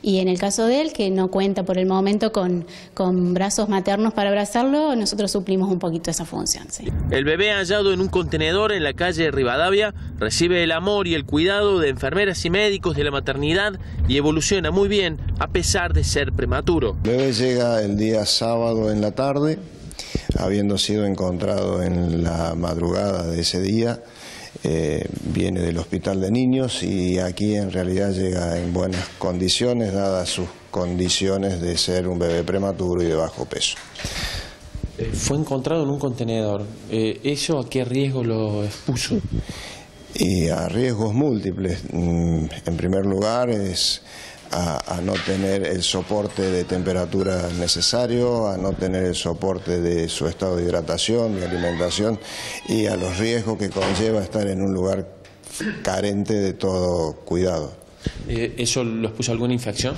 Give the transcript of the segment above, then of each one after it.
Y en el caso de él, que no cuenta por el momento con brazos maternos para abrazarlo, nosotros suplimos un poquito esa función. Sí. El bebé hallado en un contenedor en la calle Rivadavia recibe el amor y el cuidado de enfermeras y médicos de la maternidad y evoluciona muy bien a pesar de ser prematuro. El bebé llega el día sábado en la tarde, habiendo sido encontrado en la madrugada de ese día. Viene del hospital de niños y aquí en realidad llega en buenas condiciones, dadas sus condiciones de ser un bebé prematuro y de bajo peso. Fue encontrado en un contenedor. ¿Eso a qué riesgo lo expuso? Y a riesgos múltiples. En primer lugar es a no tener el soporte de temperatura necesario, a no tener el soporte de su estado de hidratación, de alimentación y a los riesgos que conlleva estar en un lugar carente de todo cuidado. ¿Eso lo expuso a alguna infección?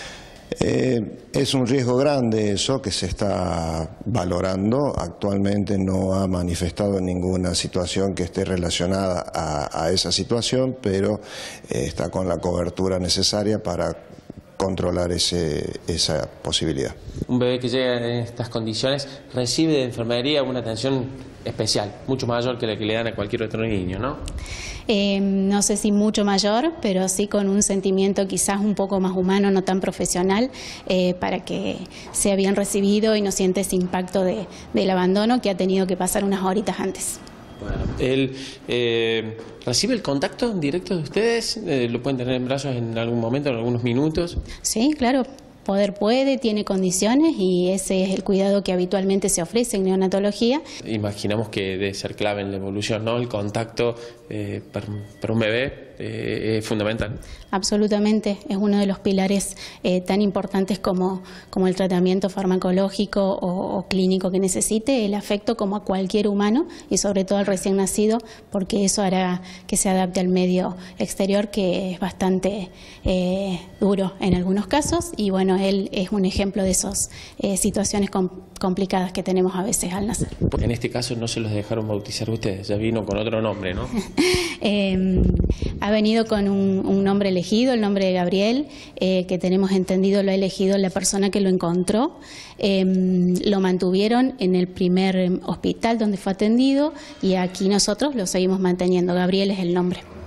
Es un riesgo grande eso que se está valorando. Actualmente no ha manifestado ninguna situación que esté relacionada a esa situación, pero está con la cobertura necesaria para controlar esa posibilidad. Un bebé que llega en estas condiciones recibe de enfermería una atención especial, mucho mayor que la que le dan a cualquier otro niño, ¿no? No sé si mucho mayor, pero sí con un sentimiento quizás un poco más humano, no tan profesional, para que sea bien recibido y no siente ese impacto del abandono que ha tenido que pasar unas horitas antes. Bueno, ¿él recibe el contacto directo de ustedes? ¿Lo pueden tener en brazos en algún momento, en algunos minutos? Sí, claro. Poder puede, tiene condiciones y ese es el cuidado que habitualmente se ofrece en neonatología. Imaginamos que debe ser clave en la evolución, ¿no? El contacto para un bebé es fundamental. Absolutamente, es uno de los pilares tan importantes como el tratamiento farmacológico o clínico que necesite, el afecto como a cualquier humano y sobre todo al recién nacido, porque eso hará que se adapte al medio exterior, que es bastante duro en algunos casos, y bueno, él es un ejemplo de esas situaciones complicadas que tenemos a veces al nacer. En este caso no se los dejaron bautizar ustedes, ya vino con otro nombre, ¿no? Ha venido con un nombre elegido, el nombre de Gabriel, que tenemos entendido lo ha elegido la persona que lo encontró. Lo mantuvieron en el primer hospital donde fue atendido y aquí nosotros lo seguimos manteniendo. Gabriel es el nombre.